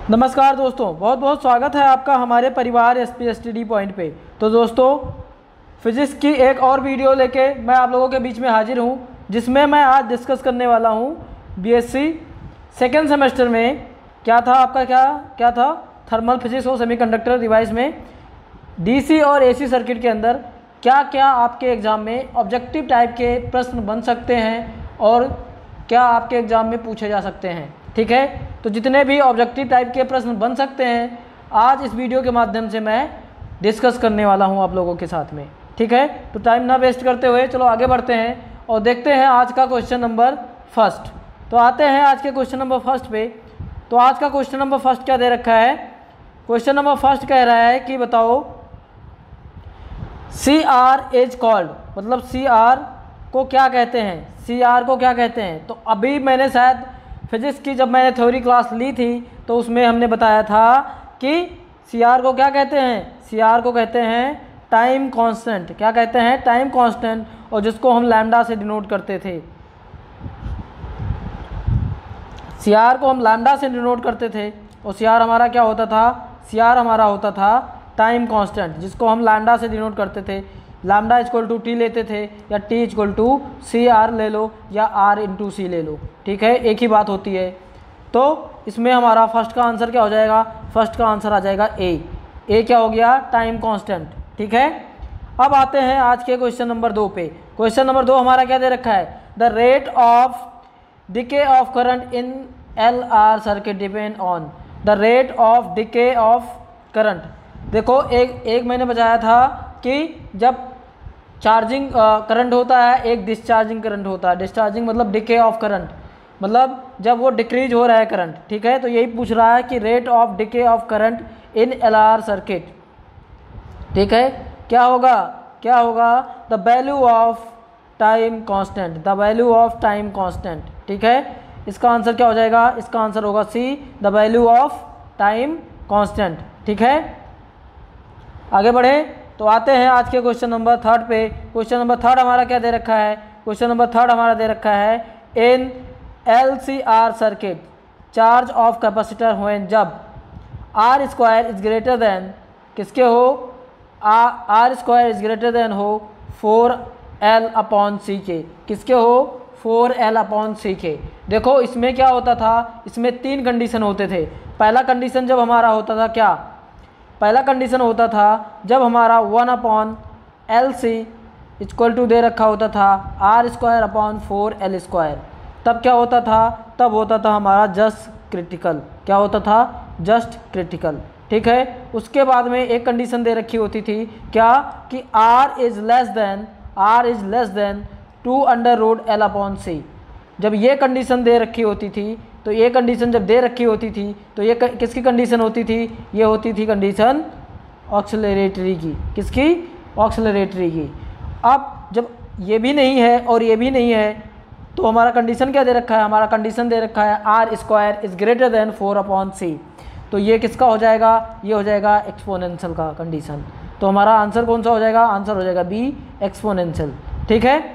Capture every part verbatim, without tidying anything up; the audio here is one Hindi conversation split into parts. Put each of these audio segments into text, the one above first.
नमस्कार दोस्तों, बहुत बहुत स्वागत है आपका हमारे परिवार S P S T D point पे। तो दोस्तों, फिजिक्स की एक और वीडियो लेके मैं आप लोगों के बीच में हाजिर हूँ, जिसमें मैं आज डिस्कस करने वाला हूँ बीएससी सेकेंड सेमेस्टर में क्या था आपका क्या क्या था थर्मल फिजिक्स और सेमीकंडक्टर डिवाइस में डीसी और एसी सर्किट के अंदर क्या क्या आपके एग्ज़ाम में ऑब्जेक्टिव टाइप के प्रश्न बन सकते हैं और क्या आपके एग्ज़ाम में पूछे जा सकते हैं। ठीक है, तो जितने भी ऑब्जेक्टिव टाइप के प्रश्न बन सकते हैं आज इस वीडियो के माध्यम से मैं डिस्कस करने वाला हूं आप लोगों के साथ में। ठीक है, तो टाइम ना वेस्ट करते हुए चलो आगे बढ़ते हैं और देखते हैं आज का क्वेश्चन नंबर फर्स्ट। तो आते हैं आज के क्वेश्चन नंबर फर्स्ट पे। तो आज का क्वेश्चन नंबर फर्स्ट क्या दे रखा है? क्वेश्चन नंबर फर्स्ट कह रहा है कि बताओ सी आर इज कॉल्ड, मतलब सी आर को क्या कहते हैं, सी आर को क्या कहते हैं। तो अभी मैंने शायद फिजिक्स की जब मैंने थ्योरी क्लास ली थी तो उसमें हमने बताया था कि सी आर को क्या कहते हैं, सी आर को कहते हैं टाइम कांस्टेंट। क्या कहते हैं? टाइम कांस्टेंट, और जिसको हम लैम्डा से डिनोट करते थे। सी आर को हम लैम्डा से डिनोट करते थे और सी आर हमारा क्या होता था? सी आर हमारा होता था टाइम कांस्टेंट, जिसको हम लैम्डा से डिनोट करते थे। लैम्डा इक्वल टू टी लेते थे या T equal to C R ले लो या आर इंटू सी ले लो। ठीक है, एक ही बात होती है। तो इसमें हमारा फर्स्ट का आंसर क्या हो जाएगा? फर्स्ट का आंसर आ जाएगा ए। ए क्या हो गया? Time constant. ठीक है, अब आते हैं आज के क्वेश्चन नंबर दो पे। क्वेश्चन नंबर दो हमारा क्या दे रखा है? The rate of decay of current in L R circuit depend on the rate of decay of current. देखो, एक एक मैंने बताया था कि जब चार्जिंग करंट होता है, एक डिस्चार्जिंग करंट होता है। डिस्चार्जिंग मतलब डिके ऑफ करंट, मतलब जब वो डिक्रीज हो रहा है करंट। ठीक है, तो यही पूछ रहा है कि rate of decay of current in L R circuit. ठीक है, क्या होगा क्या होगा the value of time constant, the value of time constant. ठीक है, इसका आंसर क्या हो जाएगा? इसका आंसर होगा C, the value of time constant. ठीक है, आगे बढ़े तो आते हैं आज के क्वेश्चन नंबर थर्ड पे। क्वेश्चन नंबर थर्ड हमारा क्या दे रखा है? क्वेश्चन नंबर थर्ड हमारा दे रखा है in L C R circuit charge of capacitor when जब R square is greater than किसके हो? R square is greater than हो फोर एल अपॉन सी के। किसके हो? फोर एल अपॉन सी के। देखो, इसमें क्या होता था? इसमें तीन कंडीशन होते थे। पहला कंडीशन जब हमारा होता था क्या? पहला कंडीशन होता था जब हमारा one upon L C equal to दे रखा होता था R square upon four L square. तब क्या होता था? तब होता था हमारा जस्ट क्रिटिकल। क्या होता था? Just critical. ठीक है, उसके बाद में एक कंडीशन दे रखी होती थी क्या? कि R is less than R is less than two under root L upon C. जब ये कंडीशन दे रखी होती थी, तो ये कंडीशन जब दे रखी होती थी तो ये किसकी कंडीशन होती थी? ये होती थी कंडीशन ऑक्सीलरेटरी की। किसकी? ऑक्सीलरेटरी की। अब जब ये भी नहीं है और ये भी नहीं है तो हमारा कंडीशन क्या दे रखा है? हमारा कंडीशन दे रखा है R square is greater than four upon C. तो ये किसका हो जाएगा? ये हो जाएगा एक्सपोनेंशियल का कंडीशन। तो हमारा आंसर कौन सा हो जाएगा? आंसर हो जाएगा बी, एक्सपोनेंशियल। ठीक है,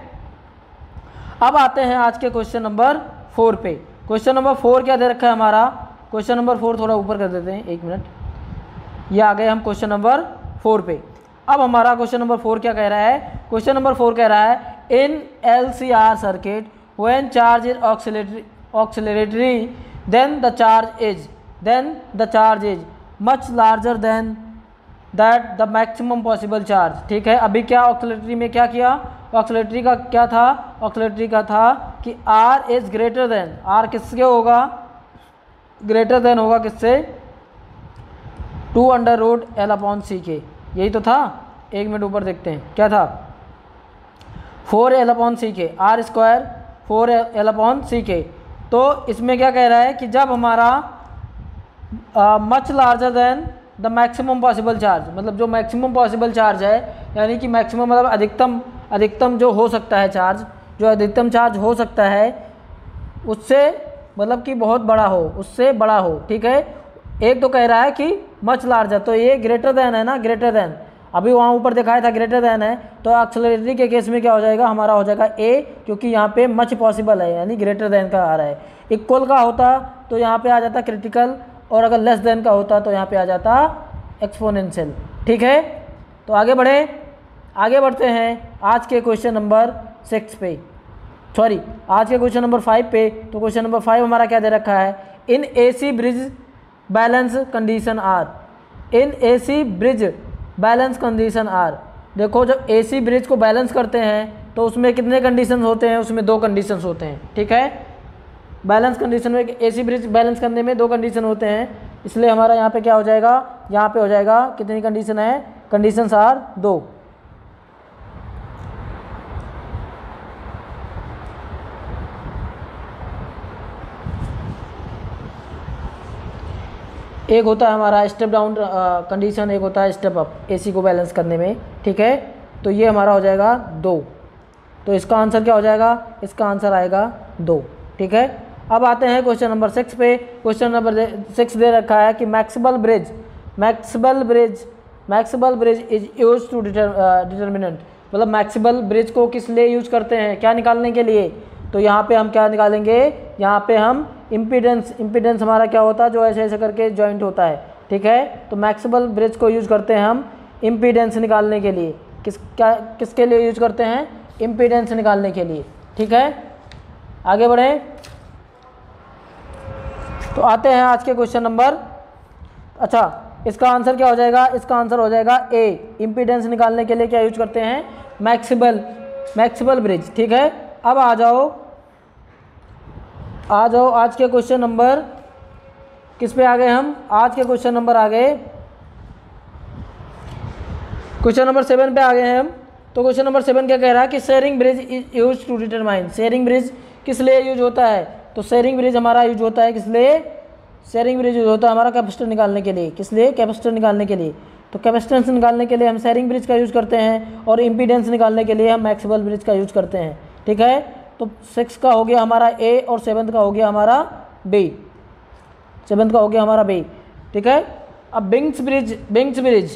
अब आते हैं आज के क्वेश्चन नंबर फोर पे। क्वेश्चन नंबर फोर क्या दे रखा है हमारा? क्वेश्चन नंबर फोर थोड़ा ऊपर कर देते हैं, एक मिनट। ये आ गए हम क्वेश्चन नंबर फोर पे। अब हमारा क्वेश्चन नंबर फोर क्या कह रहा है? क्वेश्चन नंबर फोर कह रहा है in L C R circuit when charge is oscillatory oscillatory then the charge is then the charge is much larger than that the maximum possible charge. ठीक है, अभी क्या ऑक्सीलरेटरी में क्या किया? ऑक्सीलरेटरी का क्या था? ऑक्सीलरेटरी का था कि R is greater than, R किसके होगा? ग्रेटर देन होगा किससे? Two under root L upon C के। यही तो था। एक मिनट ऊपर देखते हैं क्या था? फोर एल अपॉन सी के, R square four L upon C के। तो इसमें क्या कह रहा है कि जब हमारा much larger than the maximum possible charge, मतलब जो मैक्सिमम पॉसिबल चार्ज है, यानी कि मैक्सिमम मतलब अधिकतम अधिकतम जो हो सकता है चार्ज, जो अधिकतम चार्ज हो सकता है उससे मतलब कि बहुत बड़ा हो, उससे बड़ा हो। ठीक है, एक तो कह रहा है कि मच लार्जर, तो ये ग्रेटर देन है ना, ग्रेटर देन। अभी वहाँ ऊपर दिखाया था ग्रेटर देन है, तो एक्सेलरेटरी के केस में क्या हो जाएगा? हमारा हो जाएगा ए, क्योंकि यहाँ पे मच पॉसिबल है यानी ग्रेटर देन का आ रहा है। इक्वल का होता तो यहाँ पे आ जाता क्रिटिकल, और अगर लेस देन का होता तो यहाँ पे आ जाता एक्सपोनेंशियल। ठीक है, तो आगे बढ़े, आगे बढ़ते हैं आज के क्वेश्चन नंबर सिक्स पे, सॉरी आज के क्वेश्चन नंबर फाइव पे। तो क्वेश्चन नंबर फाइव हमारा क्या दे रखा है, in AC bridge balance condition R, in AC bridge balance condition R. देखो जब एसी ब्रिज को बैलेंस करते हैं तो उसमें कितने कंडीशंस होते हैं, उसमें दो कंडीशंस होते हैं। ठीक है, बैलेंस कंडीशन में एसी ब्रिज बैलेंस करने में दो कंडीशन होते हैं, इसलिए हमारा यहाँ पे क्या हो जाएगा, यहाँ पे हो जाएगा कितनी कंडीशन है, कंडीशंस आर दो। एक होता है हमारा स्टेप डाउन कंडीशन, एक होता है स्टेप अप एसी को बैलेंस करने में। ठीक है, तो ये हमारा हो जाएगा दो, तो इसका आंसर क्या हो जाएगा, इसका आंसर आएगा दो। ठीक है, अब आते हैं क्वेश्चन नंबर सिक्स पे। क्वेश्चन नंबर सिक्स दे रखा है कि Maxwell bridge, Maxwell bridge, Maxwell bridge is use to determinant, मतलब मैक्सिबल ब्रिज को किस लिए यूज करते हैं, क्या निकालने के लिए। तो यहाँ पे हम क्या निकालेंगे, यहाँ पे हम इम्पीडेंस, इम्पीडेंस हमारा क्या होता है, जो ऐसे ऐसे करके जॉइंट होता है। ठीक है, तो मैक्सिबल ब्रिज को यूज करते हैं हम इम्पीडेंस निकालने के लिए, किस क्या किसके लिए यूज करते हैं, इम्पीडेंस निकालने के लिए। ठीक है, आगे बढ़ें, तो आते हैं आज के क्वेश्चन नंबर, अच्छा इसका आंसर क्या हो जाएगा, इसका आंसर हो जाएगा ए, इम्पीडेंस निकालने के लिए क्या यूज करते हैं, मैक्सिबल, मैक्सिबल ब्रिज। ठीक है, अब आ जाओ, आ जाओ आज के क्वेश्चन नंबर किस पे आ गए हम, आज के क्वेश्चन नंबर आ गए, क्वेश्चन नंबर सेवन पे आ गए हैं हम। तो क्वेश्चन नंबर सेवन क्या कह रहा है कि Schering bridge is use to determine, Schering bridge किस लिए यूज होता है, तो शेयरिंग ब्रिज हमारा यूज होता है किस लिए, शेयरिंग ब्रिज यूज होता है हमारा कैपेसिटर निकालने के लिए, किस लिए, कैपेसिटर निकालने के लिए। तो कैपेसिटेंस निकालने के लिए हम शेयरिंग ब्रिज का यूज करते हैं और इम्पीडेंस निकालने के लिए हम मैक्सिबल ब्रिज का यूज करते हैं। ठीक है, तो सिक्स का हो गया हमारा ए और सेवन्थ का हो गया हमारा बी, सेवन्थ का हो गया हमारा बी। ठीक है, अब Bing's bridge, Bing's bridge,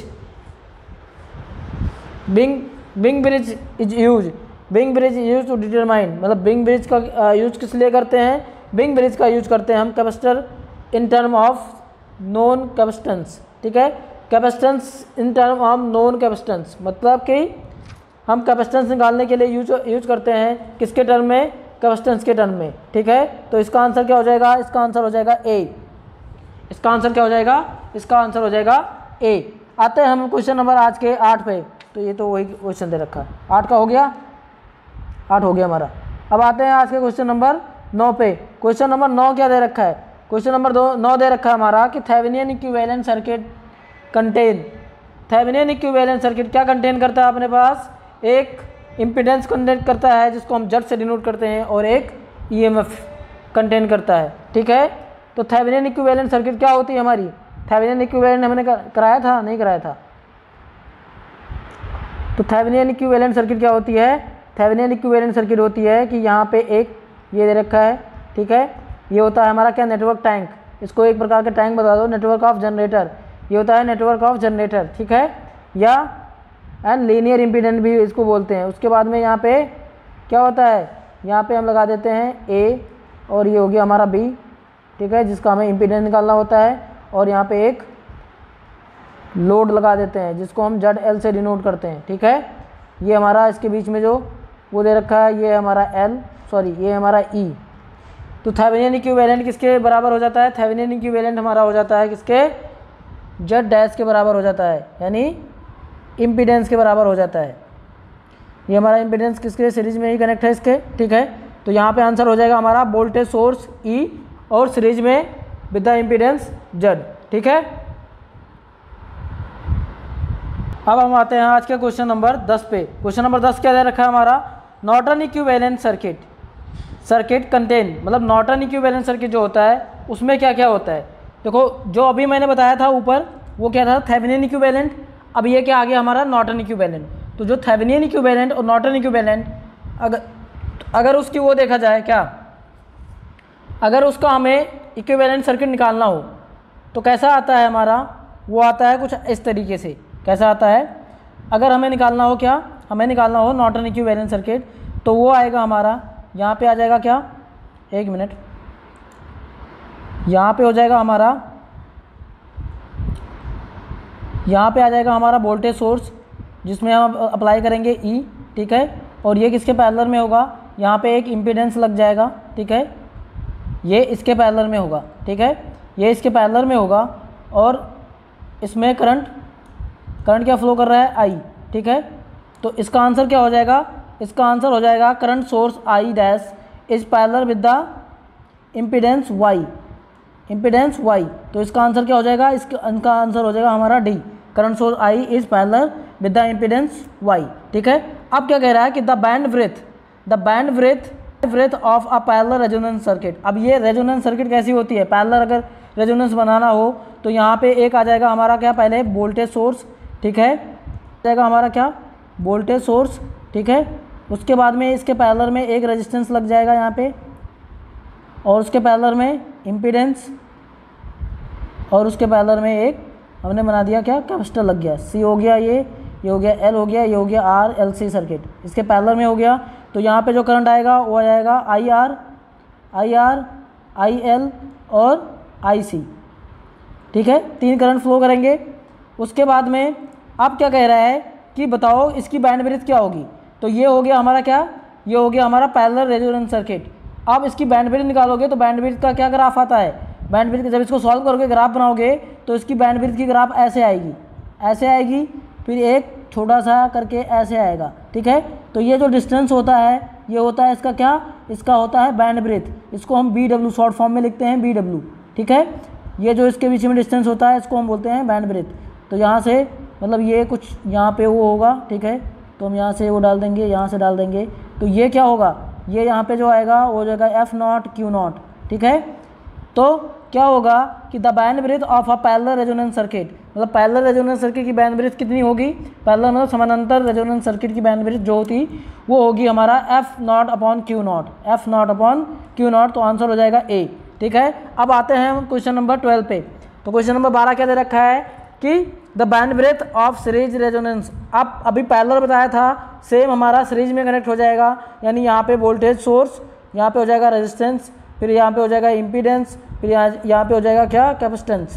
Bing Bing bridge is use, Bing bridge is use to determine, मतलब बिंग ब्रिज का यूज किस लिए करते हैं, बिंग ब्रिज का यूज करते हैं हम capacitor in term of known capacitance. ठीक है, capacitance in term of known capacitance, मतलब कि हम कैपेसिटेंस निकालने के लिए यूज यूज करते हैं किसके टर्म में, कैपेसिटेंस के टर्म में। ठीक है, तो इसका आंसर क्या हो जाएगा, इसका आंसर हो जाएगा ए, इसका आंसर क्या हो जाएगा, इसका आंसर हो जाएगा ए। आते हैं हम क्वेश्चन नंबर आज के आठ पे, तो ये तो वही क्वेश्चन दे रखा है, आठ का हो गया, आठ हो गया हमारा। अब आते हैं आज के क्वेश्चन नंबर नौ पे। क्वेश्चन नंबर नौ क्या दे रखा है, क्वेश्चन नंबर दो नौ दे रखा है हमारा कि Thevenin equivalent circuit contain, Thevenin equivalent circuit क्या कंटेन करता है अपने पास, एक इम्पीडेंस कंटेन करता है जिसको हम जेड से डिनोट करते हैं, और एक ईएमएफ कंटेन करता है। ठीक है, तो थेवेनियन इक्विवेलेंट सर्किट क्या होती है हमारी, थेवेनियन इक्विवेलेंट हमने कराया था, नहीं कराया था। तो थेवेनियन इक्विवेलेंट सर्किट क्या होती है, थेवेनियन इक्विवेलेंट सर्किट होती है कि यहाँ पे एक ये दे रखा है। ठीक है, ये होता है हमारा क्या, नेटवर्क टैंक, इसको एक प्रकार का टैंक बता दो, नेटवर्क ऑफ जनरेटर, ये होता है नेटवर्क ऑफ जनरेटर। ठीक है, या एंड लीनियर इम्पीडेंट भी इसको बोलते हैं। उसके बाद में यहाँ पे क्या होता है, यहाँ पे हम लगा देते हैं ए, और ये हो गया हमारा बी। ठीक है, जिसका हमें इम्पीडेंस निकालना होता है, और यहाँ पे एक लोड लगा देते हैं जिसको हम जेड एल से डिनोट करते हैं। ठीक है, ये हमारा इसके बीच में जो वो दे रखा है, ये हमारा एल, सॉरी ये हमारा ई। तो थेवेनियन इक्विवेलेंट किसके बराबर हो जाता है, थेवेनियन इक्विवेलेंट हमारा हो जाता है किसके, जेड डैश के बराबर हो जाता है, यानी इम्पीडेंस के बराबर हो जाता है। ये हमारा इम्पीडेंस किसके सीरीज में ही कनेक्ट है इसके। ठीक है, तो यहाँ पे आंसर हो जाएगा हमारा वोल्टेज सोर्स ई और सीरीज में विद द इम्पीडेंस जेड। ठीक है, अब हम आते हैं आज के क्वेश्चन नंबर दस पे। क्वेश्चन नंबर दस क्या दे रखा है हमारा, Norton equivalent circuit, circuit contain, मतलब नॉर्टन इक्विवेलेंट सर्किट जो होता है उसमें क्या क्या होता है। देखो जो अभी मैंने बताया था ऊपर वो क्या था, थेवेनियन इक्विवेलेंट, अब ये क्या आ गया हमारा, नॉर्टन इक्विवेलेंट। तो जो थेवेनियन इक्विवेलेंट और नॉर्टन इक्विवेलेंट, अगर अगर उसकी वो देखा जाए क्या, अगर उसका हमें इक्विवेलेंट सर्किट निकालना हो तो कैसा आता है हमारा, वो आता है कुछ इस तरीके से। कैसा आता है, अगर हमें निकालना हो क्या, हमें निकालना हो नॉर्टन इक्विवेलेंट सर्किट, तो वो आएगा हमारा, यहाँ पे आ जाएगा क्या, एक मिनट, यहाँ पे हो जाएगा हमारा यहाँ पे आ जाएगा हमारा वोल्टेज सोर्स जिसमें हम अप्लाई करेंगे ई, ठीक है, और ये किसके पैरेलल में होगा, यहाँ पे एक इम्पीडेंस लग जाएगा, ठीक है, ये इसके पैरेलल में होगा, ठीक है, ये इसके पैरेलल में होगा और इसमें करंट करंट क्या फ्लो कर रहा है, आई, ठीक है। तो इसका आंसर क्या हो जाएगा, इसका आंसर हो जाएगा current source I dash is parallel with the impedance Y, impedance Y. तो इसका आंसर क्या हो जाएगा, इसका इनका आंसर हो जाएगा हमारा D, current source I is parallel with the impedance Y, ठीक है। अब क्या कह रहा है कि the band breadth the band breadth breadth of a parallel resonance circuit. अब ये रेजोनेंस सर्किट कैसी होती है, पैरेलल अगर रेजोनेंस बनाना हो तो यहाँ पे एक आ जाएगा हमारा क्या, पहले वोल्टेज सोर्स, ठीक है, जाएगा हमारा क्या, वोल्टेज सोर्स, ठीक है, उसके बाद में इसके पैरेलल में एक रेजिस्टेंस लग जाएगा यहाँ पे, और उसके पैरेलल में इम्पीडेंस, और उसके पैरेलल में एक हमने बना दिया क्या, कैपेसिटर लग गया, सी हो गया, ये ये हो गया एल हो गया, ये हो गया आर एल सी सर्किट, इसके पैरेलल में हो गया। तो यहाँ पे जो करंट आएगा वो आ जाएगा I R I R I L और आई सी, ठीक है, तीन करंट फ्लो करेंगे। उसके बाद में अब क्या कह रहा है कि बताओ इसकी बैंडविड्थ क्या होगी। तो ये हो गया हमारा क्या, ये हो गया हमारा पैरेलल रेजोनेंस सर्किट। अब इसकी बैंडविड्थ निकालोगे तो बैंडविड्थ का क्या ग्राफ आता है, बैंडविड्थ जब इसको सॉल्व करोगे ग्राफ बनाओगे तो इसकी बैंडविड्थ की ग्राफ ऐसे आएगी, ऐसे आएगी, फिर एक छोटा सा करके ऐसे आएगा, ठीक है। तो ये जो डिस्टेंस होता है ये होता है इसका क्या, इसका होता है बैंडविड्थ, इसको हम बी डब्ल्यू शॉर्ट फॉर्म में लिखते हैं, बी डब्ल्यू, ठीक है। ये जो इसके बीच में डिस्टेंस होता है इसको हम बोलते हैं बैंडविड्थ। तो यहाँ से मतलब ये कुछ यहाँ पे वो होगा, ठीक है, तो हम यहाँ से वो डाल देंगे, यहाँ से डाल देंगे, तो ये क्या होगा, ये यहाँ पे जो आएगा वो हो जाएगा एफ नॉट क्यू नॉट, ठीक है। तो क्या होगा कि the bandwidth of a parallel resonance circuit, मतलब पैरेलल रेजोनेंस सर्किट की बैंडविड्थ कितनी होगी, पैरेलल मतलब समानांतर रेजोनेंस सर्किट की बैंडविड्थ जो होती वो होगी हमारा F naught upon Q naught, F naught upon Q naught. तो आंसर हो जाएगा ए, ठीक है। अब आते हैं हम क्वेश्चन नंबर ट्वेल्व पे। तो क्वेश्चन नंबर बारह क्या दे रखा है कि the bandwidth of series resonance. अब अभी पैरेलल बताया था, सेम हमारा सीरीज में कनेक्ट हो जाएगा, यानी यहाँ पे वोल्टेज सोर्स, यहाँ पे हो जाएगा रेजिस्टेंस, फिर यहाँ पे हो जाएगा इम्पीडेंस, फिर यहाँ यहाँ पे हो जाएगा क्या, कैपेसिटेंस।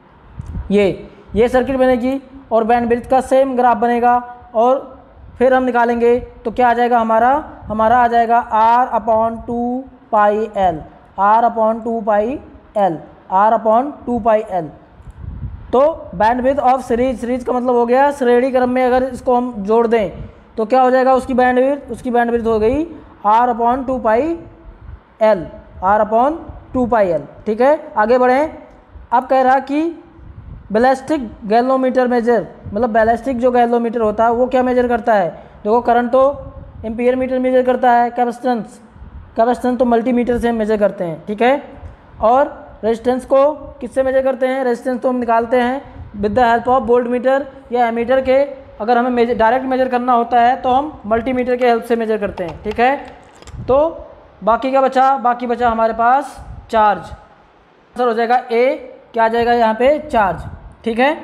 ये ये सर्किट बनेगी और बैंडविड्थ का सेम ग्राफ बनेगा और फिर हम निकालेंगे तो क्या आ जाएगा हमारा, हमारा आ जाएगा R upon two pi L, R upon two pi L, R upon two pi L. तो बैंडविड्थ ऑफ सीरीज, सीरीज का मतलब हो गया श्रेणी क्रम में अगर इसको हम जोड़ दें तो क्या हो जाएगा उसकी बैंडविड्थ, उसकी बैंडविड्थ हो गई R upon two pi L, R upon two pi L, ठीक है। आगे बढ़ें। अब कह रहा कि बैलिस्टिक गैल्वेनोमीटर मेजर, मतलब बैलिस्टिक जो गैल्वेनोमीटर होता है वो क्या मेजर करता है, देखो करंट तो एम्पीयर मीटर मेजर करता है, कैपेसिटेंस कैपेसिटेंस तो मल्टीमीटर से हम मेजर करते हैं, ठीक है। और रेजिस्टेंस को किससे मेजर करते हैं, रेजिस्टेंस तो हम निकालते हैं with the help of volt meter या एमीटर के। अगर हमें मेजर डायरेक्ट मेजर करना होता है तो हम मल्टीमीटर के हेल्प से मेजर करते हैं, ठीक है। तो बाकी क्या बचा, बाकी बचा हमारे पास चार्ज, आंसर हो जाएगा ए, क्या आ जाएगा यहाँ पे चार्ज, ठीक है।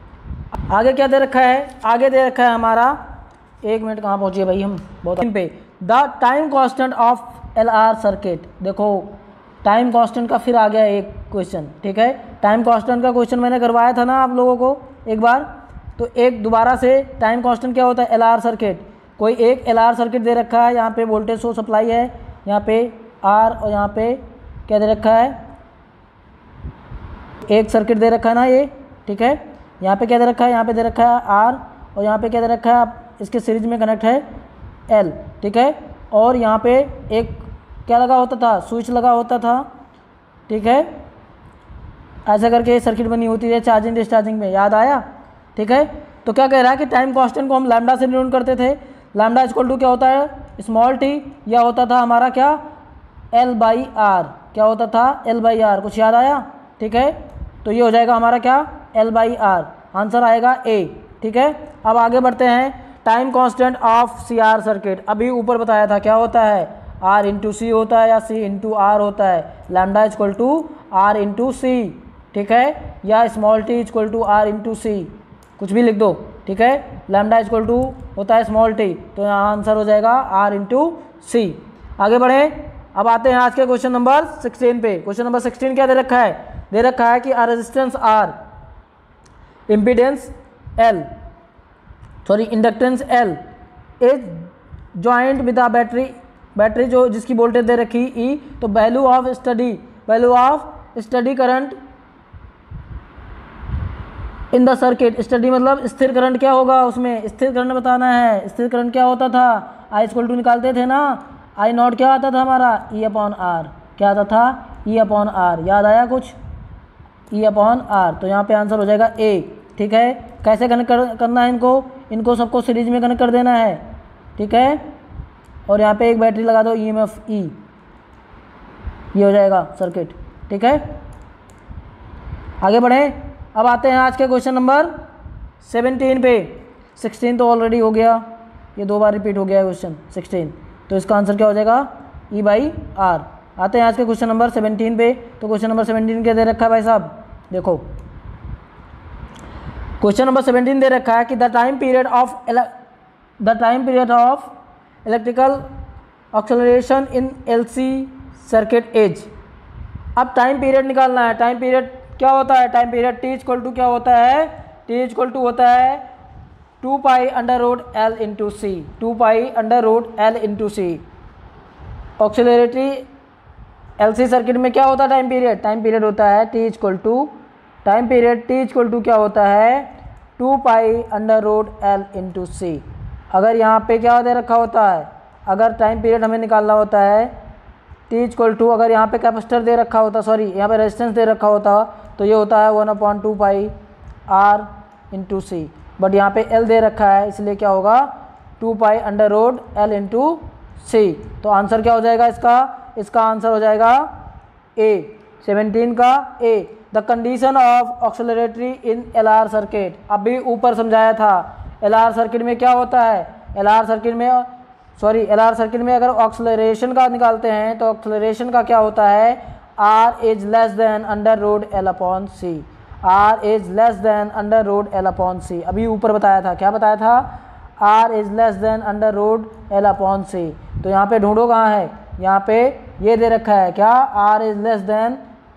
आगे क्या दे रखा है, आगे दे रखा है हमारा, एक मिनट कहाँ पहुँचिए भाई हम, बहुत पे the time constant of L R circuit. देखो टाइम कांस्टेंट का फिर आ गया एक क्वेश्चन, ठीक है। टाइम कांस्टेंट का क्वेश्चन मैंने करवाया था ना आप लोगों को एक बार, तो एक दोबारा से टाइम कांस्टेंट क्या होता है, एल आर सर्किट। कोई एक एल आर सर्किट दे रखा है, यहाँ पे वोल्टेज सोर्स सप्लाई है, यहाँ पे आर और यहाँ पे क्या दे रखा है, एक सर्किट दे रखा है ना ये, ठीक है। यहाँ पे क्या दे रखा है, यहाँ पे दे रखा है आर और यहाँ पे क्या दे रखा है, इसके सीरीज में कनेक्ट है एल, ठीक है। और यहाँ पे एक क्या लगा होता था, स्विच लगा होता था, ठीक है। ऐसा करके सर्किट बनी होती है चार्जिंग डिस्चार्जिंग में, याद आया, ठीक है। तो क्या कह रहा है कि टाइम कांस्टेंट को हम लैम्डा से डिनोट करते थे, लैम्डा इक्वल टू क्या होता है, स्मॉल टी, या होता था हमारा क्या, एल बाई आर, क्या होता था एल बाई आर, कुछ याद आया, ठीक है। तो ये हो जाएगा हमारा क्या, एल बाई आर, आंसर आएगा ए, ठीक है। अब आगे बढ़ते हैं, time constant of C R circuit. अभी ऊपर बताया था क्या होता है, आर इंटू सी होता है या सी इंटू आर होता है, lambda equal to R into C, ठीक है, या small T equal to R into C, कुछ भी लिख दो, ठीक है। लैम्डा इक्वल टू होता है स्मॉल टी, तो यहाँ आंसर हो जाएगा आर इंटू सी। आगे बढ़ें, अब आते हैं आज के क्वेश्चन नंबर सिक्सटीन पे। क्वेश्चन नंबर सिक्सटीन क्या दे रखा है, दे रखा है कि R resistance R, impedance L sorry inductance L is joint with the battery battery जो जिसकी वोल्टेज दे रखी ई, तो value of study value of study current in the circuit, study मतलब स्थिर करंट क्या होगा उसमें, स्थिर करंट बताना है। स्थिर करंट क्या होता था, आई इक्वल टू निकालते थे ना, आई नॉट क्या आता था हमारा, ई अपॉन आर, क्या आता था, ई अपॉन आर, याद आया कुछ, ई अपॉन आर। तो यहाँ पे आंसर हो जाएगा ए, ठीक है। कैसे कनेक्ट कर, करना है इनको, इनको सबको सीरीज में कनेक्ट कर देना है, ठीक है। और यहाँ पे एक बैटरी लगा दो, ई एम एफ ई, ये हो जाएगा सर्किट, ठीक है। आगे बढ़ें, अब आते हैं आज के क्वेश्चन नंबर सेवनटीन पे। सिक्सटीन तो ऑलरेडी हो गया, ये दो बार रिपीट हो गया है क्वेश्चन सिक्सटीन, तो इसका आंसर क्या हो जाएगा, ई बाई आर। आते हैं आज के क्वेश्चन नंबर सेवनटीन पे। तो क्वेश्चन नंबर सेवनटीन क्या दे रखा है भाई साहब, देखो क्वेश्चन नंबर सेवनटीन दे रखा है कि the time period of the time period of electrical acceleration in LC circuit as. अब टाइम पीरियड निकालना है। टाइम पीरियड क्या होता है, time period T equal to क्या होता है, टी इक्वल टू होता है two pi under root L into C, two pi under root L into C. Oscillatory LC circuit में क्या होता है टाइम पीरियड, टाइम पीरियड होता है T equal to time period T equal to क्या होता है two pi under root L into C. अगर यहाँ पे क्या दे रखा होता है, अगर टाइम पीरियड हमें निकालना होता है टी इक्वल टू, अगर यहाँ पे कैपेसिटर दे रखा होता, सॉरी यहाँ पे रेजिस्टेंस दे रखा होता, तो ये होता है one upon two pi R into C. But यहाँ पे एल दे रखा है, इसलिए क्या होगा two pi under root L into C. तो आंसर क्या हो जाएगा इसका, इसका आंसर हो जाएगा ए, सेवनटीन का A. The condition of oscillatory in L R circuit, अभी ऊपर समझाया था एल आर सर्किट में क्या होता है, एल आर सर्किट में सॉरी एल आर सर्किट में अगर ऑक्सिलरेशन का निकालते हैं तो ऑक्सिलरेशन का क्या होता है, R is less than under root L upon C, R is less than under root L upon C. अभी ऊपर बताया था, क्या बताया था, R is less than under root L upon C. तो यहाँ पे ढूंढो कहाँ है, यहाँ पे ये दे रखा है क्या, R is less than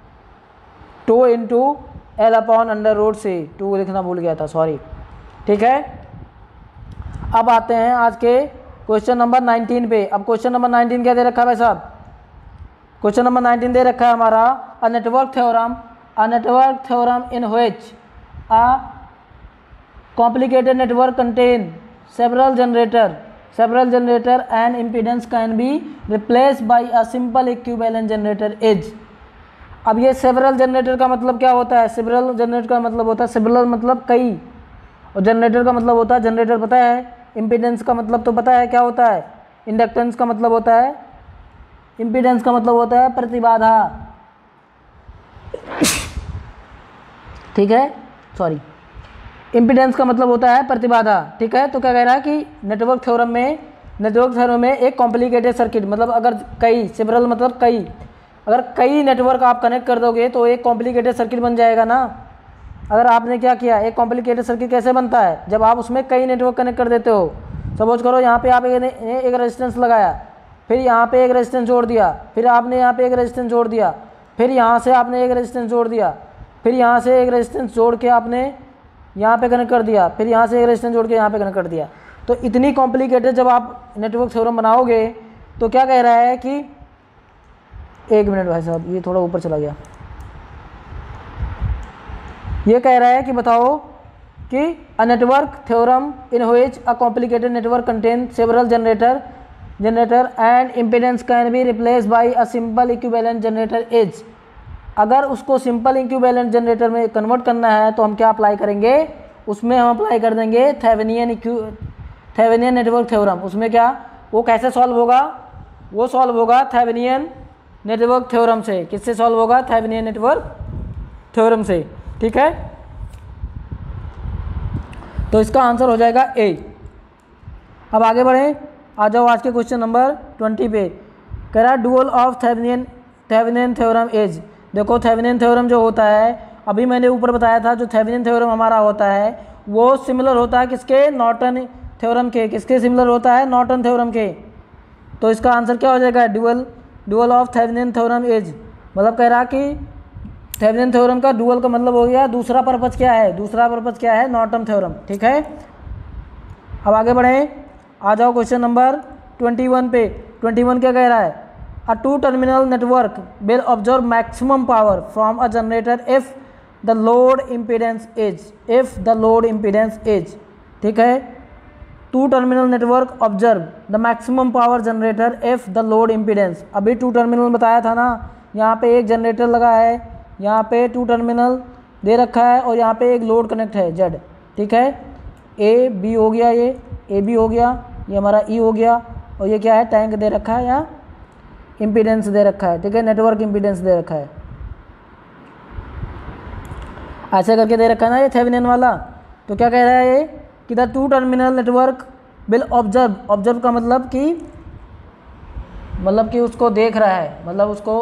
two into L upon under root C, two लिखना भूल गया था सॉरी, ठीक है। अब आते हैं आज के क्वेश्चन नंबर नाइनटीन पे। अब क्वेश्चन नंबर नाइनटीन क्या दे रखा है भाई साहब, क्वेश्चन नंबर नाइनटीन दे रखा है हमारा a network theorem a network theorem in which a complicated network contain several generator several generator and impedance can be replaced by a simple equivalent generator is। अब ये several generator का मतलब क्या होता है, several generator का मतलब होता है several मतलब कई, और generator का मतलब होता है generator पता है, impedance का मतलब तो पता है क्या होता है, inductance का मतलब होता है, impedance का मतलब होता है प्रतिबाधा, ठीक है सॉरी इम्पीडेंस का मतलब होता है प्रतिबाधा, ठीक है। तो क्या कह रहा है कि नेटवर्क थ्योरम में नेटवर्क थ्योरम में एक कॉम्प्लिकेटेड सर्किट मतलब अगर कई सेवरल मतलब कई अगर कई नेटवर्क आप कनेक्ट कर दोगे तो एक कॉम्प्लिकेटेड सर्किट बन जाएगा ना। अगर आपने क्या किया, एक कॉम्प्लिकेटेड सर्किट कैसे बनता है, जब आप उसमें कई नेटवर्क कनेक्ट कर देते हो। सपोज करो यहाँ पे आप एक, एक रेजिस्टेंस लगाया, फिर यहाँ पे एक रेजिस्टेंस जोड़ दिया, फिर आपने यहाँ पे एक रेजिस्टेंस जोड़ दिया, फिर यहाँ से आपने एक रेजिस्टेंस जोड़ दिया, फिर यहाँ से एक रेजिस्टेंस जोड़ के आपने यहाँ पे कनेक्ट कर दिया, फिर यहाँ से एक रेजिस्टेंस जोड़ के यहाँ पे कनेक्ट कर दिया। तो इतनी कॉम्प्लिकेटेड जब आप नेटवर्क थ्योरम बनाओगे तो क्या कह रहा है कि एक मिनट भाई साहब ये थोड़ा ऊपर चला गया, ये कह रहा है कि बताओ कि a network theorem in which a complicated network contain several generator generator and impedance can be replace by a simple equivalent generator is. अगर उसको सिंपल इक्विवेलेंट जनरेटर में कन्वर्ट करना है तो हम क्या अप्लाई करेंगे, उसमें हम अप्लाई कर देंगे थेवेनियन इक्यू थेवेनियन नेटवर्क थ्योरम। उसमें क्या वो कैसे सॉल्व होगा, वो सॉल्व होगा थेवेनियन नेटवर्क थ्योरम से। किससे सॉल्व होगा, थेवेनियन नेटवर्क थ्योरम से, ठीक है। तो इसका आंसर हो जाएगा ए। अब आगे बढ़ें, आ जाओ आज के क्वेश्चन नंबर ट्वेंटी पे। कह रहा है dual of Thevenin Thevenin theorem is. देखो थेवेनियन थ्योरम जो होता है, अभी मैंने ऊपर बताया था, जो थेवेनियन थ्योरम हमारा होता है वो सिमिलर होता है किसके, नॉर्टन थ्योरम के। किसके सिमिलर होता है, नॉर्टन थ्योरम के। तो इसका आंसर क्या हो जाएगा, dual dual of Thevenin theorem is. मतलब कह रहा कि थेवेनिन थ्योरम का डुअल का मतलब हो गया दूसरा पर्पज क्या है, दूसरा पर्पज क्या है, नॉर्टन थ्योरम। ठीक है, अब आगे बढ़ें, आ जाओ क्वेश्चन नंबर ट्वेंटी वन पे। ट्वेंटी वन क्या कह रहा है, a two terminal network will observe maximum power from a generator if the load impedance is if the load impedance is ठीक है, two terminal network observe the maximum power generator if the load impedance. अभी टू टर्मिनल बताया था ना, यहाँ पे एक जनरेटर लगा है, यहाँ पे टू टर्मिनल दे रखा है और यहाँ पे एक लोड कनेक्ट है जेड। ठीक है, ए बी हो गया, ये ए बी हो गया, ये हमारा ई हो गया, और ये क्या है, टैंक दे रखा है या इम्पीडेंस दे रखा है। ठीक है, नेटवर्क इम्पीडेंस दे रखा है, ऐसे करके दे रखा है ना ये थेवेनिन वाला। तो क्या कह रहा है ये कि the two terminal network will observe, observe का मतलब कि मतलब कि उसको देख रहा है, मतलब उसको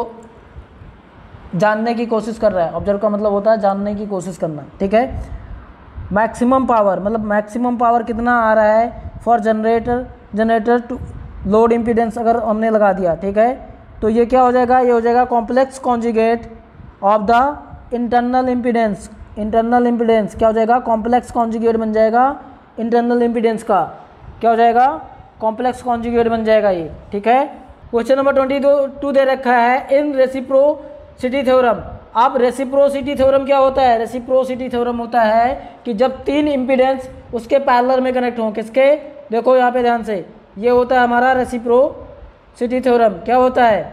जानने की कोशिश कर रहा है। ऑब्जर्व का मतलब होता है जानने की कोशिश करना। ठीक है, मैक्सिमम पावर मतलब मैक्सिमम पावर कितना आ रहा है for generator generator to load impedance अगर हमने लगा दिया। ठीक है, तो ये क्या हो जाएगा, ये हो जाएगा complex conjugate of the internal impedance. Internal impedance क्या हो जाएगा, कॉम्प्लेक्स कॉन्जुगेट बन जाएगा इंटरनल इम्पीडेंस का, क्या हो जाएगा, कॉम्प्लेक्स कॉन्जुगेट बन जाएगा ये। ठीक है, क्वेश्चन नंबर ट्वेंटी टू दे रखा है इन रेसिप्रोसिटी थ्योरम। अब रेसिप्रोसिटी थ्योरम क्या होता है, रेसिप्रोसिटी थ्योरम होता है कि जब तीन इम्पीडेंस उसके पैरेलल में कनेक्ट हों, किसके, देखो यहाँ पे ध्यान से, ये होता है हमारा रेसिप्रोसिटी थ्योरम। क्या होता है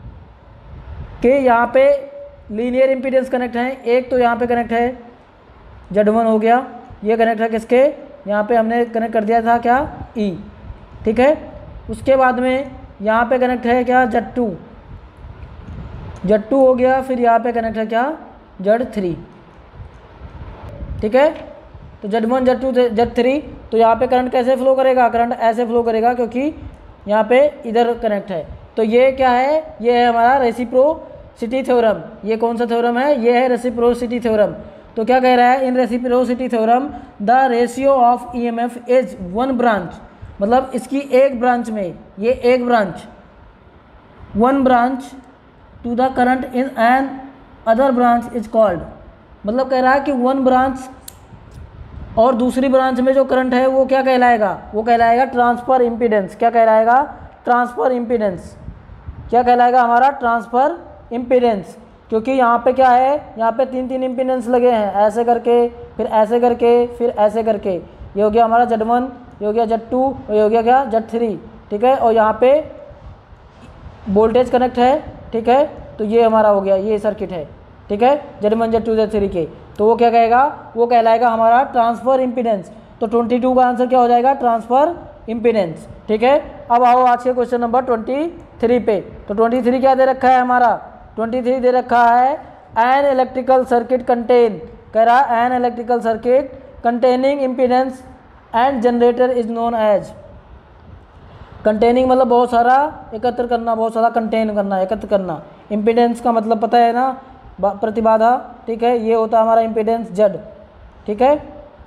कि यहाँ पे लीनियर इम्पीडेंस कनेक्ट है, एक तो यहाँ पे कनेक्ट है जेड वन हो गया, ये कनेक्ट है किसके, यहाँ पे हमने कनेक्ट कर दिया था क्या, ई। ठीक है, उसके बाद में यहाँ पे कनेक्ट है क्या, जेड टू, जेड टू हो गया, फिर यहाँ पे कनेक्ट है क्या, जेड थ्री। ठीक है, तो Z one Z two Z three, तो यहाँ पे करंट कैसे फ्लो करेगा, करंट ऐसे फ्लो करेगा क्योंकि यहाँ पे इधर कनेक्ट है। तो ये क्या है, ये है हमारा रेसिप्रोसिटी थ्योरम। ये कौन सा थ्योरम है, ये है रेसिप्रोसिटी थ्योरम। तो क्या कह रहा है, in reciprocity theorem the ratio of EMF is one branch, मतलब इसकी एक ब्रांच में, ये एक branch, one branch to the current in an other branch is called, मतलब कह रहा है कि वन ब्रांच और दूसरी ब्रांच में जो करंट है वो क्या कहलाएगा, वो कहलाएगा ट्रांसफर इम्पीडेंस। क्या कहलाएगा, ट्रांसफर इम्पीडेंस। क्या कहलाएगा हमारा, ट्रांसफर इम्पीडेंस। क्योंकि यहाँ पे क्या है, यहाँ पे तीन तीन इम्पीडेंस लगे हैं, ऐसे करके, फिर ऐसे करके, फिर ऐसे करके। ये हो गया हमारा जेड वन, ये हो गया जेड टू, और ये हो गया क्या, जेड थ्री। ठीक है, और यहाँ पे वोल्टेज कनेक्ट है। ठीक है, तो ये हमारा हो गया, ये सर्किट है। ठीक है, Z one Z two Z three के, तो वो क्या कहेगा, वो कहलाएगा हमारा ट्रांसफर इम्पीडेंस। तो ट्वेंटी टू का आंसर क्या हो जाएगा, ट्रांसफर इम्पीडेंस। ठीक है, अब आओ आज के क्वेश्चन नंबर ट्वेंटी थ्री पे। तो ट्वेंटी थ्री क्या दे रखा है हमारा, ट्वेंटी थ्री दे रखा है एन इलेक्ट्रिकल सर्किट कंटेन, कह रहा है an electrical circuit containing impedance and generator is known as. Containing मतलब बहुत सारा एकत्र करना, बहुत सारा कंटेन करना, एकत्र करना। इम्पीडेंस का मतलब पता है ना, प्रतिबाधा। ठीक है, ये होता है हमारा इम्पीडेंस जेड। ठीक है,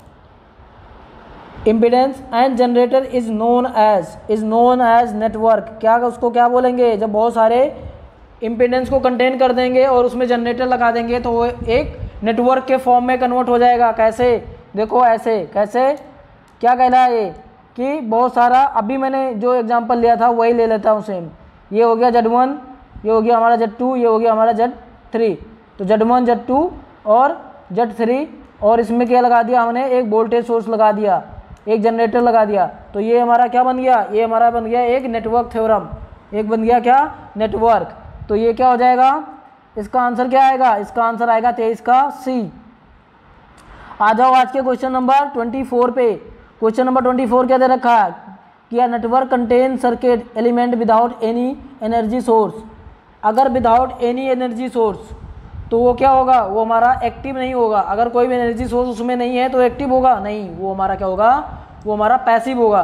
impedance and generator is known as is known as network. क्या उसको क्या बोलेंगे, जब बहुत सारे इम्पीडेंस को कंटेन कर देंगे और उसमें जनरेटर लगा देंगे तो वो एक नेटवर्क के फॉर्म में कन्वर्ट हो जाएगा। कैसे, देखो ऐसे, कैसे, क्या कहना है ये कि बहुत सारा, अभी मैंने जो एग्जांपल लिया था वही ले लेता हूँ सेम। ये हो गया जेड वन, ये हो गया हमारा जेड टू, ये हो गया हमारा जेड थ्री। तो जेड वन जेड टू और जेड थ्री, और इसमें क्या लगा दिया हमने, एक वोल्टेज सोर्स लगा दिया, एक जनरेटर लगा दिया। तो ये हमारा क्या बन गया, ये हमारा बन गया एक नेटवर्क थ्योरम, एक बन गया क्या, नेटवर्क। तो ये क्या हो जाएगा, इसका आंसर क्या आएगा, इसका आंसर आएगा तेईस का सी। आ जाओ आज के क्वेश्चन नंबर ट्वेंटी फोर पे। क्वेश्चन नंबर ट्वेंटी फोर क्या दे रखा है कि network contain circuit element without any energy source. अगर विदाउट एनी एनर्जी सोर्स तो वो क्या होगा, वो हमारा एक्टिव नहीं होगा। अगर कोई भी एनर्जी सोर्स उसमें नहीं है तो एक्टिव होगा नहीं, वो हमारा क्या होगा, वो हमारा पैसिव होगा,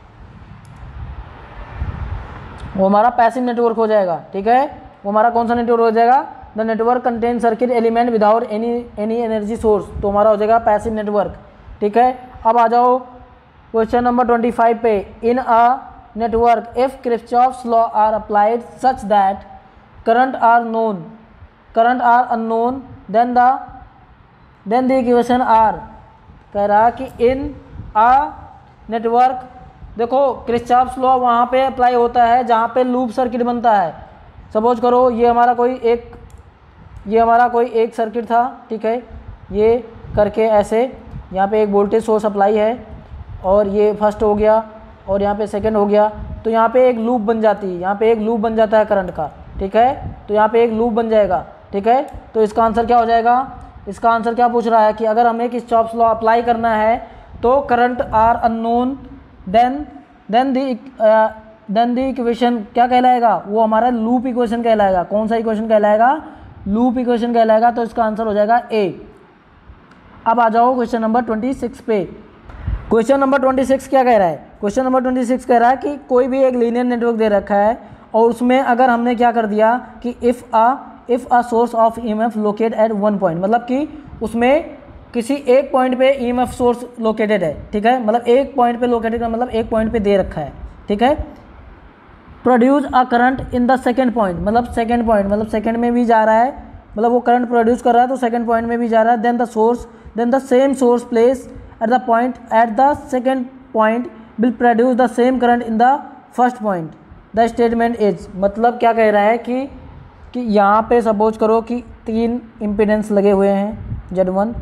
वो हमारा पैसिव नेटवर्क हो जाएगा। ठीक है, वो हमारा कौन सा नेटवर्क हो जाएगा, the network contain circuit element without any any energy source, तो हमारा हो जाएगा पैसिव नेटवर्क। ठीक है, अब आ जाओ क्वेश्चन नंबर ट्वेंटी फाइव पे। In a network if Kirchhoff's law are applied such that current are known current are unknown then the then the equation are कह रहा कि इन आ नेटवर्क, देखो किरचॉफ्स लॉ वहाँ पे अप्लाई होता है जहाँ पे लूप सर्किट बनता है। सपोज करो ये हमारा कोई एक ये हमारा कोई एक सर्किट था, ठीक है, ये करके ऐसे यहाँ पे एक वोल्टेज सोर्स अप्लाई है और ये फर्स्ट हो गया और यहाँ पे सेकंड हो गया, तो यहाँ पे एक लूप बन जाती है, यहाँ पे एक लूप बन जाता है करंट का, ठीक है, तो यहाँ पे एक लूप बन जाएगा, ठीक है। तो इसका आंसर क्या हो जाएगा, इसका आंसर क्या पूछ रहा है कि अगर हमें किरचॉफ्स लॉ अप्लाई करना है तो current are unknown, then then the then the equation क्या कहलाएगा, वो हमारा लूप इक्वेशन कहलाएगा। कौन सा इक्वेशन कहलाएगा, लूप इक्वेशन कहलाएगा। तो इसका आंसर हो जाएगा ए। अब आ जाओ क्वेश्चन नंबर ट्वेंटी सिक्स पे। क्वेश्चन नंबर ट्वेंटी सिक्स क्या कह रहा है, क्वेश्चन नंबर ट्वेंटी सिक्स कह रहा है कि कोई भी एक लीनियर नेटवर्क दे रखा है और उसमें अगर हमने क्या कर दिया कि if a if a source of EMF locate at one point, मतलब कि उसमें किसी एक पॉइंट पे ईएमएफ सोर्स लोकेटेड है, ठीक है, मतलब एक पॉइंट पे लोकेटेड मतलब एक पॉइंट पे दे रखा है, ठीक है। Produce a current in the second point, मतलब सेकंड पॉइंट मतलब सेकंड में भी जा रहा है, मतलब वो करंट प्रोड्यूस कर रहा है तो सेकंड पॉइंट में भी जा रहा है। Then the source then the same source place at the point at the second point will produce the same current in the first point. The statement is, मतलब क्या कह रहा है कि कि यहाँ पे सपोज करो कि तीन इम्पीडेंस लगे हुए हैं, जेड वन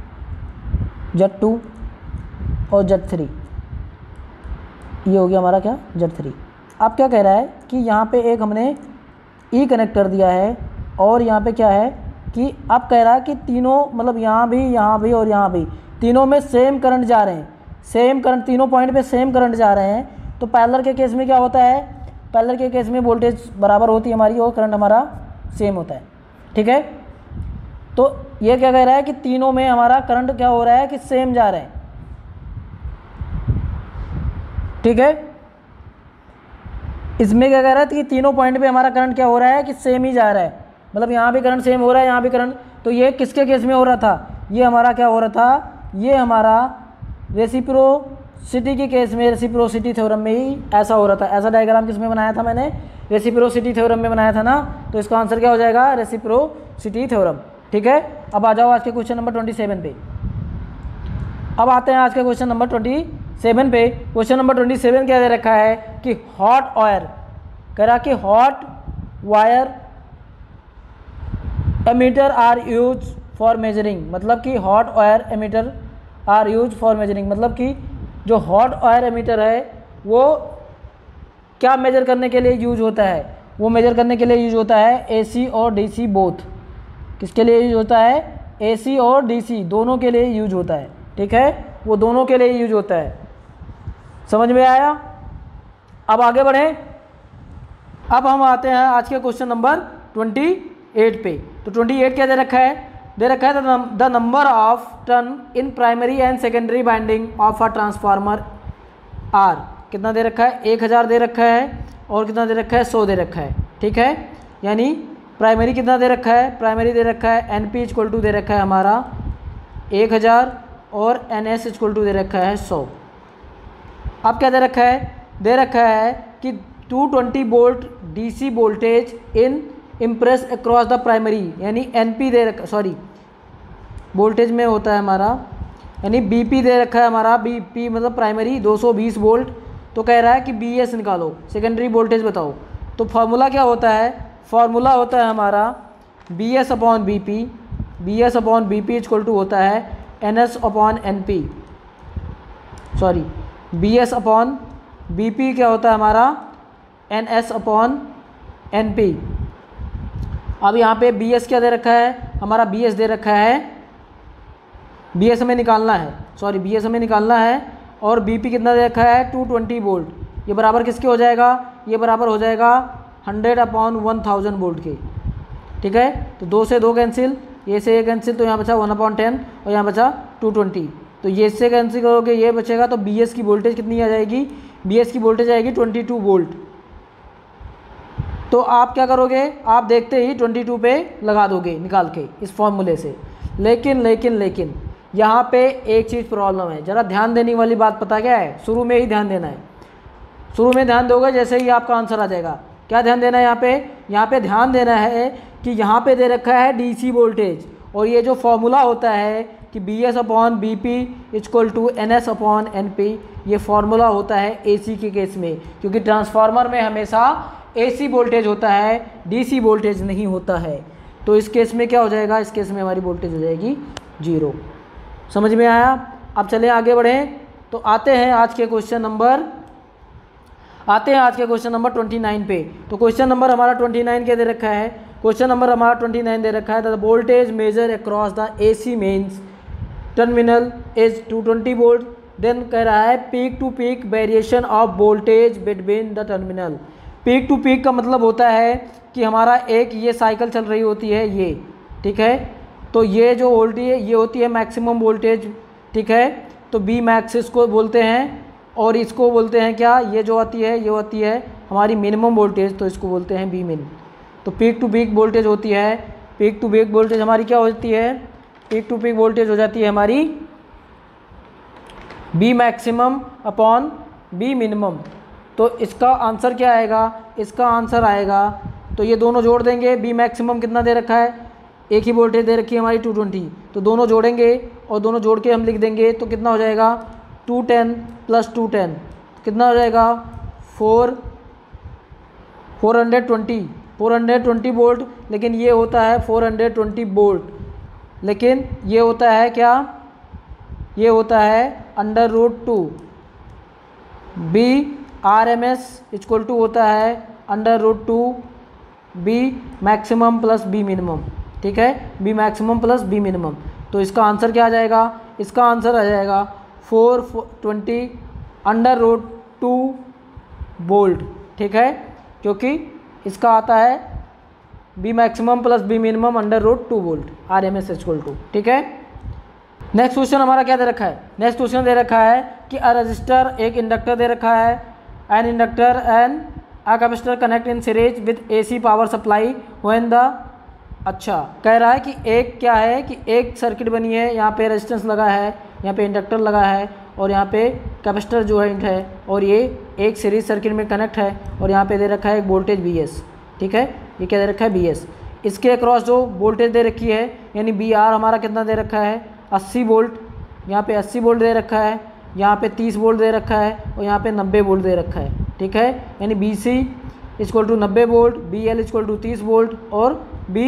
जेड टू और जेड थ्री, ये हो गया हमारा क्या जेड थ्री। अब क्या कह रहा है कि यहाँ पे एक हमने ई कनेक्ट कर दिया है और यहाँ पे क्या है कि अब कह रहा है कि तीनों मतलब यहाँ भी यहाँ भी और यहाँ भी तीनों में सेम करंट जा रहे हैं, सेम करंट तीनों पॉइंट पे सेम करंट जा रहे हैं। तो पैरेलल के केस में क्या होता है, पैरेलल के केस में वोल्टेज बराबर होती है हमारी और करंट हमारा सेम होता है, ठीक है। तो ये क्या कह रहा है कि तीनों में हमारा करंट क्या हो रहा है कि सेम जा रहे हैं, ठीक है। इसमें क्या कह रहा है कि तीनों पॉइंट पे हमारा करंट क्या हो रहा है कि सेम ही जा रहा है, मतलब यहाँ भी करंट सेम हो रहा है, यहाँ भी करंट। तो ये किसके केस में हो रहा था, ये हमारा क्या हो रहा था, ये हमारा रेसिप्रोसिटी के केस में, रेसिप्रोसिटी थ्योरम में ही ऐसा हो रहा था। ऐसा डायग्राम किस में बनाया था मैंने, रेसिप्रोसिटी थ्योरम में बनाया था ना। तो इसका आंसर क्या हो जाएगा, रेसिप्रोसिटी थ्योरम, ठीक है। अब आ जाओ आज के क्वेश्चन नंबर ट्वेंटी सेवन पे। अब आते हैं आज के क्वेश्चन नंबर ट्वेंटी सेवन पे। क्वेश्चन नंबर ट्वेंटी सेवन क्या दे रखा है कि हॉट वायर, कह रहा कि hot wire ammeter are use for measuring, मतलब कि hot wire ammeter are use for measuring, मतलब कि जो हॉट वायर एमीटर है वो क्या मेजर करने के लिए यूज होता है, वो मेजर करने के लिए यूज होता है एसी और डीसी बोथ। किसके लिए यूज होता है, एसी और डीसी दोनों के लिए यूज होता है, ठीक है, वो दोनों के लिए यूज होता है। समझ में आया। अब आगे बढ़ें। अब हम आते हैं आज के क्वेश्चन नंबर ट्वेंटी एट पे। तो ट्वेंटी एट क्या दे रखा है, दे रखा है the number of turn in primary and secondary winding of a transformer are. कितना दे रखा है, एक हज़ार दे रखा है और कितना दे रखा है, सौ दे रखा है, ठीक है। यानी प्राइमरी कितना दे रखा है, प्राइमरी दे रखा है एन पी इक्वल टू दे रखा है हमारा एक हज़ार और एन एस इक्वल टू दे रखा है सौ। अब क्या दे रखा है, दे रखा है कि two twenty volt DC voltage in impress across the primary, यानी एनपी दे रखा, सॉरी वोल्टेज में होता है हमारा, यानी बीपी दे रखा है हमारा, बीपी मतलब प्राइमरी दो सौ बीस वोल्ट। तो कह रहा है कि बीएस निकालो, सेकेंडरी वोल्टेज बताओ। तो फार्मूला क्या होता है, फार्मूला होता है हमारा B S upon B P, B S upon B P equal to होता है N S upon N P, sorry B S upon B P क्या होता है हमारा N S upon N P. अब यहाँ पे बी एस क्या दे रखा है हमारा, बी एस दे रखा है, बी एस हमें निकालना है, सॉरी बी एस हमें निकालना है और बी पी कितना दे रखा है टू ट्वेंटी वोल्ट। ये बराबर किसके हो जाएगा, ये बराबर हो जाएगा hundred upon one thousand volt के, ठीक है। तो दो से दो कैंसिल, ये से ये कैंसिल, तो यहाँ बचा वन अपॉन टेन और यहाँ बचा टू ट्वेंटी। तो ये से कैंसिल करोगे ये बचेगा, तो बी एस की वोल्टेज कितनी आ जाएगी, बी एस की वोल्टेज आएगी ट्वेंटी टू वोल्ट। तो आप क्या करोगे, आप देखते ही ट्वेंटी टू पे लगा दोगे निकाल के इस फॉर्मूले से। लेकिन लेकिन लेकिन यहाँ पे एक चीज़ प्रॉब्लम है, ज़रा ध्यान देने वाली बात पता क्या है, शुरू में ही ध्यान देना है, शुरू में ध्यान दोगे जैसे ही आपका आंसर आ जाएगा। क्या ध्यान देना है यहाँ पे, यहाँ पे ध्यान देना है कि यहाँ पे दे रखा है डीसी वोल्टेज और ये जो फॉर्मूला होता है कि B S upon B P equal to N S upon N P, ये फॉर्मूला होता है एसी के केस में, क्योंकि ट्रांसफार्मर में हमेशा एसी वोल्टेज होता है, डीसी वोल्टेज नहीं होता है। तो इस केस में क्या हो जाएगा, इस केस में हमारी वोल्टेज हो जाएगी जीरो। समझ में आया? अब चलें आगे बढ़ें। तो आते हैं आज के क्वेश्चन नंबर आते हैं आज के क्वेश्चन नंबर उनतीस पे। तो क्वेश्चन नंबर हमारा उनतीस क्या दे रखा है? क्वेश्चन नंबर हमारा उनतीस दे रखा है, the voltage measure across the AC mains terminal is two twenty volt. Then कह रहा है peak to peak variation of voltage between the terminal. Peak to peak का मतलब होता है कि हमारा एक ये साइकिल चल रही होती है ये, ठीक है, तो ये जो वोल्टेज है ये होती है मैक्सिमम वोल्टेज, ठीक है, तो बी मैक्स इसको बोलते हैं, और इसको बोलते हैं क्या, ये जो आती है ये होती है हमारी मिनिमम वोल्टेज, तो इसको बोलते हैं बी मिन। तो पीक टू पीक वोल्टेज होती है, पीक टू पीक वोल्टेज हमारी क्या होती है, पीक टू पीक वोल्टेज हो जाती है हमारी B maximum upon B minimum. तो इसका आंसर क्या आएगा, इसका आंसर आएगा, तो ये दोनों जोड़ देंगे, बी मैक्सिमम कितना दे रखा है, एक ही वोल्टेज दे रखी है हमारी टू ट्वेंटी, तो दोनों जोड़ेंगे और दोनों जोड़ के हम लिख देंगे, तो कितना हो जाएगा two ten plus two ten कितना हो जाएगा four four hundred twenty four hundred twenty volt, लेकिन ये होता है फोर हंड्रेड ट्वेंटी वोल्ट, लेकिन ये होता है क्या, ये होता है under root two B R M S equal to होता है under root two B maximum plus B minimum, ठीक है, B maximum plus B minimum. तो इसका आंसर क्या आ जाएगा, इसका आंसर आ जाएगा four twenty under root two volt, ठीक है, क्योंकि इसका आता है B maximum plus B minimum under root two volt R M S equal to, ठीक है। नेक्स्ट क्वेश्चन हमारा क्या दे रखा है, नेक्स्ट क्वेश्चन दे रखा है कि अ रजिस्टर एक इंडक्टर दे रखा है, an inductor and a capacitor connect in series with AC power supply when the, अच्छा कह रहा है कि एक क्या है कि एक सर्किट बनी है, यहाँ पे रेजिस्टेंस लगा है, यहाँ पे इंडक्टर लगा है, और यहाँ पे कैपेसिटर जो है, और ये एक सीरीज सर्किट में कनेक्ट है, और यहाँ पे दे रखा है एक वोल्टेज बी एस, ठीक है, ये क्या दे रखा है बी एस। इसके अक्रॉस जो वोल्टेज दे रखी है यानी बी आर हमारा कितना दे रखा है अस्सी वोल्ट, यहाँ पे अस्सी वोल्ट दे रखा है, यहाँ पे तीस वोल्ट दे रखा है, और यहाँ पे नब्बे वोल्ट दे रखा है, ठीक है, यानी बी सी इक्वल टू नब्बे volt, B L equal to तीस वोल्ट, और बी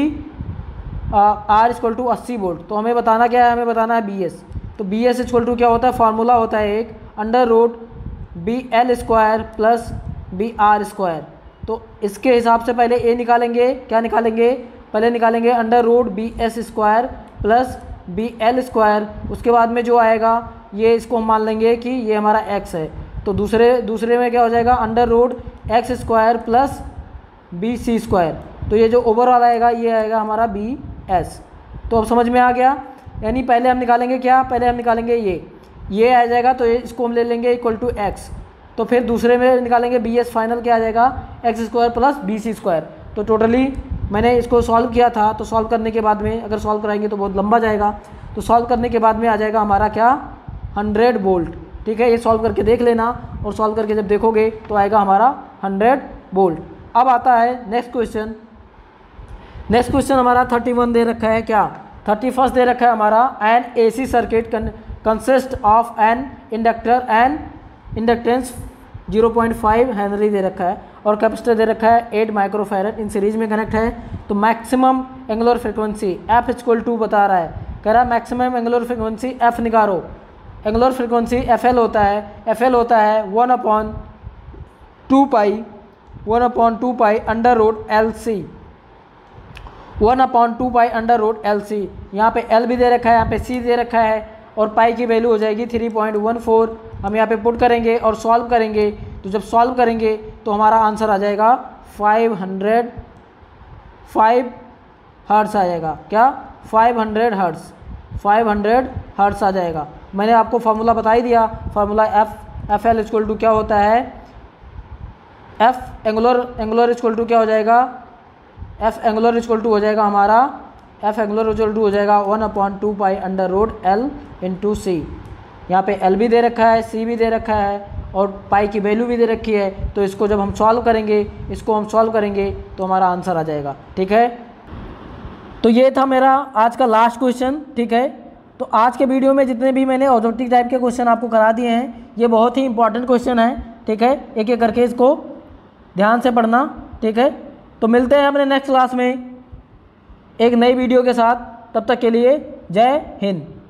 आर इक्वल टू अस्सी वोल्ट। तो हमें बताना क्या है, हमें बताना है बी एस। तो बी एस इक्वल टू क्या होता है, फार्मूला होता है एक under root B L square plus B R square. तो इसके हिसाब से पहले ए निकालेंगे, क्या निकालेंगे, पहले निकालेंगे under root B S square plus B L square, उसके बाद में जो आएगा ये इसको हम मान लेंगे कि ये हमारा एक्स है, तो दूसरे दूसरे में क्या हो जाएगा under root X square plus B C square, तो ये जो ओवरऑल आएगा ये आएगा हमारा बी एस। तो अब समझ में आ गया, यानी पहले हम निकालेंगे क्या, पहले हम निकालेंगे ये ये आ जाएगा, तो ये इसको हम ले लेंगे इक्वल टू एक्स, तो फिर दूसरे में निकालेंगे बी एस, फाइनल क्या आ जाएगा X square plus B C square. तो टोटली मैंने इसको सॉल्व किया था, तो सॉल्व करने के बाद में अगर सॉल्व कराएंगे तो बहुत लंबा जाएगा, तो सॉल्व करने के बाद में आ जाएगा हमारा क्या हंड्रेड वोल्ट, ठीक है, ये सॉल्व करके देख लेना, और सॉल्व करके जब देखोगे तो आएगा हमारा हंड्रेड वोल्ट। अब आता है नेक्स्ट क्वेश्चन, नेक्स्ट क्वेश्चन हमारा थर्टी वन दे रखा है, क्या थर्टी फर्स्ट दे रखा है हमारा, an A C circuit consist of an inductor and inductance zero point five henry दे रखा है, और कैपेसिटर दे रखा है एट माइक्रोफैरड, इन सीरीज में कनेक्ट है। तो maximum angular frequency F equal to बता रहा है, कह रहा है मैक्सिमम एंगुलर फ्रिक्वेंसी एफ निकालो। एंगुलर फ्रिक्वेंसी एफ एल होता है, एफ एल होता है one upon two pi one upon two pi under root L C, one upon two pi under root L C. यहाँ पे एल भी दे रखा है, यहाँ पे सी दे रखा है, और पाई की वैल्यू हो जाएगी थ्री पॉइंट वन फोर। हम यहाँ पे पुट करेंगे और सॉल्व करेंगे, तो जब सॉल्व करेंगे तो हमारा आंसर आ जाएगा फाइव हंड्रेड फाइव हर्ट्स आ जाएगा, क्या five hundred hertz five hundred hertz आ जाएगा। मैंने आपको फार्मूला बता ही दिया, formula F F L equal to क्या होता है, F angular angular equal to क्या हो जाएगा, एफ एंगुलर इक्वल टू हो जाएगा हमारा एफ एंगुलर इक्वल टू हो जाएगा one upon two pi under root L into C. यहाँ पे एल भी दे रखा है, सी भी दे रखा है, और पाई की वैल्यू भी दे रखी है, तो इसको जब हम सॉल्व करेंगे इसको हम सॉल्व करेंगे तो हमारा आंसर आ जाएगा, ठीक है। तो ये था मेरा आज का लास्ट क्वेश्चन, ठीक है। तो आज के वीडियो में जितने भी मैंने ऑब्जेक्टिव टाइप के क्वेश्चन आपको करा दिए हैं, ये बहुत ही इंपॉर्टेंट क्वेश्चन है, ठीक है। एक एक करके इसको ध्यान से पढ़ना, ठीक है। तो मिलते हैं अपने नेक्स्ट क्लास में एक नई वीडियो के साथ, तब तक के लिए जय हिंद।